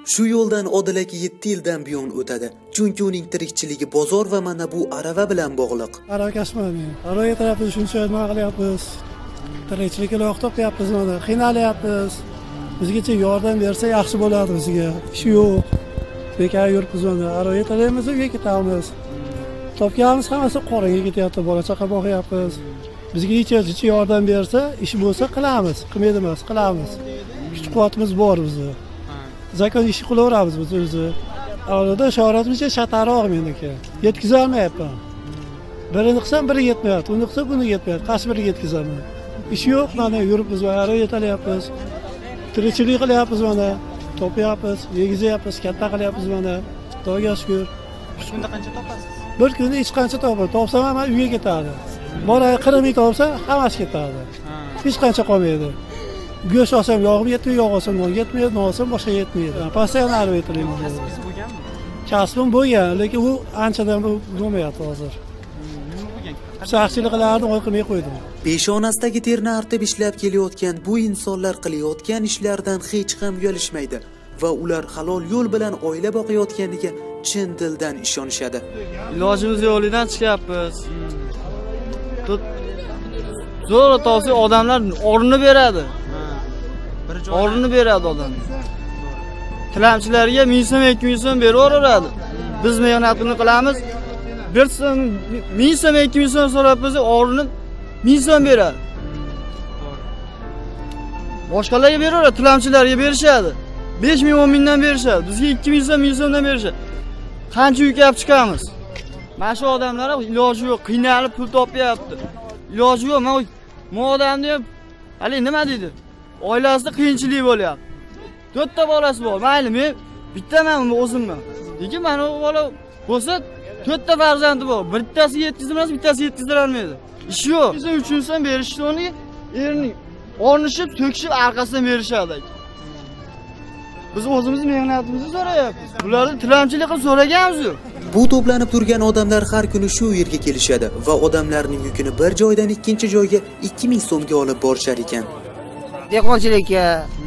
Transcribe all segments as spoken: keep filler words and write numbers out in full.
Shu yo'ldan Odil aka yetti yildan buyon o'tadi. Chunki uning tirikchiligi bozor va mana bu arava bilan bog'liq. Arava kasbman. Arava tarafida shuncha nima qilyapmiz. Tirikchilikka loyiq topyapmiz mana. Qiynalyapmiz. Bizgacha yordam bersa yaxshi bo'ladi bizga. Ish yo'q. Bekor yuribmiz mana. Arava talaymiz, uyga ketamiz. Topganimiz hammasi qoraga ketyapti. Bola chaqa boqyapmiz. Bizga hech yordam bersa, ish bo'lsa qilamiz. Qilmaydi emas, qilamiz. Kuch-quvvatimiz bor bizda. Zakon ishi qilaveramiz biz o'zi. Avvalda shoratimizcha shatarroq meniki. Yetkiza olmayapman. Birini qilsam biri yetmayapti, uni qilsam buni yetmayapti. Qaysi biriga yetkizaman? Ish yo'q, mana yuribmiz va arava yetalyapmiz. Tirikchilik qilyapmiz mana. Topyapmiz, yegizyapmiz, katta qilyapmiz mana. Xudoga shukr. Bir kunda qancha topasiz? Bir kunda hech qancha topaman. Topsam ham uyga ketadi. Boray qirq ming topsa, hammasi ketadi. Hech qancha qolmaydi. Go'sht olsam yog'im yetmaydi, yog' olsam non yetmaydi, non olsam boshqa yetmaydi. Postoyan arava yetalaymiz. Kasbingiz bo'lganmi? Kasbim bo'lgan, lekin u anchadan bo'lmayapti hozir. Nima bo'lgan? Shaxsiylik qilardim, qo'y qilmay qo'ydim. Peshonasidagi terni artib ishlab kelayotgan bu insonlar qilayotgan ishlardan hech ham uyalishmaydi va ular halol yo'l bilan oila boqayotganiga chin dildan ishonishadi. Ilojimiz yo'lidan chiqyapmiz. Zo'r tavsiya odamlar o'rnini beradi. O'rnini beradi odamlar. Tilamchilarga ming so'm, ikki ming so'm beraveradi. Biz mehnatini qilamiz. bir so'm, ming so'm, ikki ming so'm so'rab biz o'rnini ming so'm beradi. Boshqalarga beraveradi, tilamchilarga berishadi. besh ming, o'n mingdan berishadi. Bizga ikki ming so'm, ming so'mdan berishadi. Qancha yuk olib chiqamiz? Mana shu odamlar iloji yo'q, qiynalib pul topyapti. Iloji yo'q. Men bu odamni ham hali nima deydi? Oilasida qiyinchilik bo'lyapti. to'rtta bolasi bor. Mayli, men bittaman o'zimman. Lekin mana u bola bo'lsa to'rtta farzandi bor. Bittasi yetkazilmas, bittasi yetkazilolmaydi. Ish yo'q. Biz uchun so'm berishdi uni, erning ornishib, to'kishib orqasidan berishadi. Biz o'zimiz mehnatimizni so'rayapmiz. Ularni tilamchilik qilib so'raganmiz-ku. Bu to'planib turgan odamlar har kuni shu yerga kelishadi va odamlarning yukini bir joydan ikkinchi joyga ikki ming so'mga olib borishar ekan. Dehqonchilikka,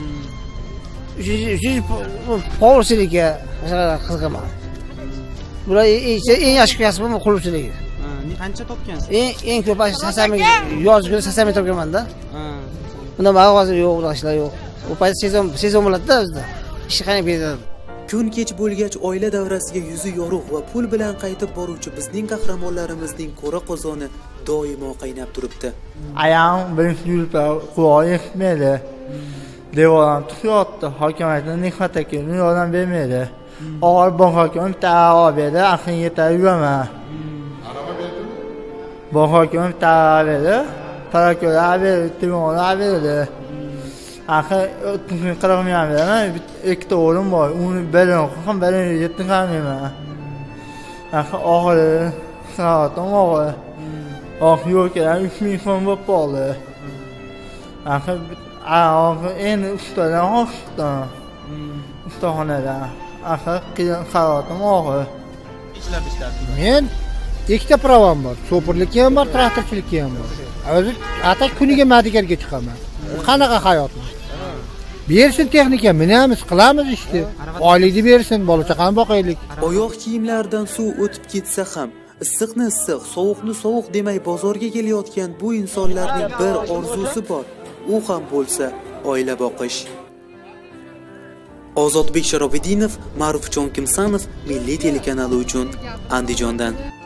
povurchilikka qiziqaman. Bular eng yaxshi kasbim quluvchilik. Qancha topgansiz? Eng eng ko'p sakson ming yozga sakson ming topganman-da. Bunda mag'ozin yo'q, ishlar yo'q. U payt sezon sezon bo'ladi-da bizda. Ish qanday beradi? Kun kech bo'lgach oila davrasiga yuzi yorug' va pul bilan qaytib boruvchi bizning qahramonlarimizning ko'ra qozoni doimo qaynab turibdi. Ayam birinchi yurtda quloq eshitmaydi. Devoram tutyapti. Hokimiyatdan nihmat aka yordam bermaydi. Og'ir bon hokim ta'avo berdi, axin yetar yuraman. Arava berdimi? Bon hokim ta'avo berdi. Tarakolar berdi, timonlar berdi. Axir qirq ming beraman, ikkita o'g'lim bor. Uni birini ham birini yetkazmayman. Axir og'ir, savotim og'ir. Oq yo'lkalar uch ming so'm bo'lib qoldi. Axir oxir endi ustadan oshdim. Ustaxonadan. Axir qiyin savotim og'ir. Ishlarda ishlardingiz. Men ikkita pravam bor. Chopirlikka ham bor, traktorchilikka ham bor. O'zi atak kuniga madigarga chiqaman. Qanaqa hayot? Bersin texnika, minamiz, qilamiz ishni. Oylikni bersin, bola chaqani boqaylik. Oyoq kiyimlardan suv o'tib ketsa ham, issiqni issiq, sovuqni sovuq demay bozorga kelayotgan bu insonlarning bir orzusi bor. U ham bo'lsa oila boqish. Ozodbek Sharobiddinov, Ma'rufjon Kimsanov Milliy telekanali uchun Andijondan.